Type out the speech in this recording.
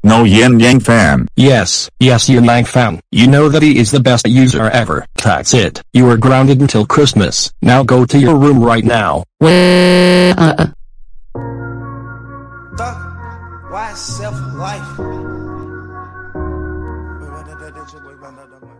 No YinYangFan. Yes, YinYangFan. You know that he is the best user ever. That's it. You are grounded until Christmas. Now go to your room right now. Why self-life?